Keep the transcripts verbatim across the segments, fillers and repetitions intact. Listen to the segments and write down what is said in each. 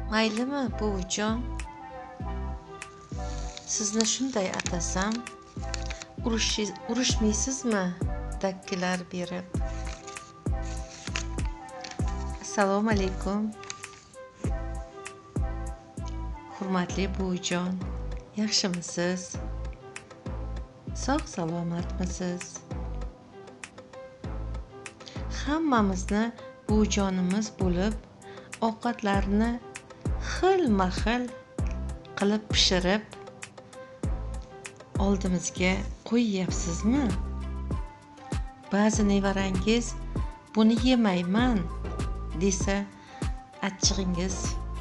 Maylimi buvijon? Sizni shunday atasam, urushmaysizmi? Dakkilar berib. Assalomu alaykum. Hurmatli buvijon, yaxshimisiz? Sog' salomatmisiz? Hammamizni buvijonimiz bo'lib, ovqatlarni xilma-xil qilib pishirib oldimizga qo'yyapsizmi? Ba'zi nevarangiz buni yemayman desa, achchig'ingiz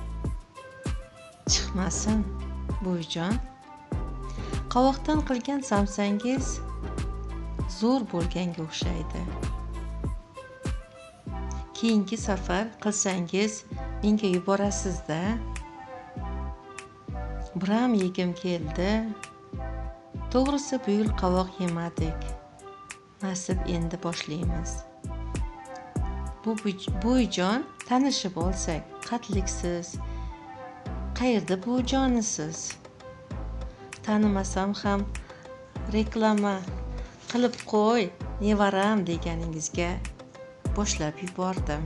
chiqmasin buvijon. Qovoqdan qilgan samsangiz zo'r bo'lganga o'xshaydi. Keyingi safar qilsangiz menga yuborasiz-da. Biram yegim keldi. To'g'risi bu yil qovoq yemadik. Nasib endi boshlaymiz. Bu buvijon tanishib olsak, qatliksiz. Qayerda buvijonisiz? Tanimasam ham reklama qilib qo'y, nevaram deganingizga boshlab yubordim.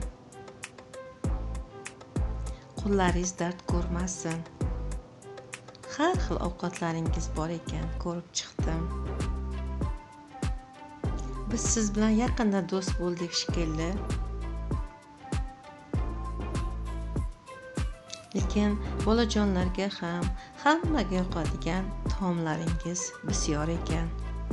Qo'llaringiz dard ko'rmasin. Har xil ovqatlaringiz bor ekan, ko'rib chiqdim. Biz siz bilan yaqinda do'st bo'ldik shekilli. Lekin bolajonlarga ham, hammaga yoqadigan taomlaringiz bisyor ekan.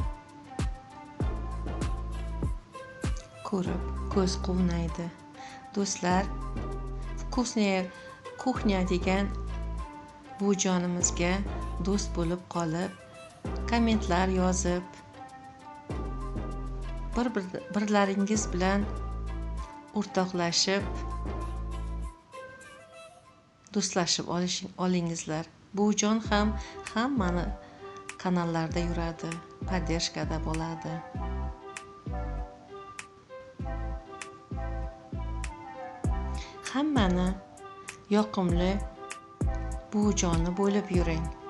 Ko'rib ko'z quvnaydi. Do'stlar, vkusniya kuxnya degan buvijonimizga do'st bo'lib qolib, kommentlar yozib, bir-birlaringiz bilan o'rtoqlashib, do'stlashib olingizlar. Buvijon ham hammani kanallarda yuradi, poddershkada bo'ladi. Hammani yoqimli buvijoni bo'lib yuring.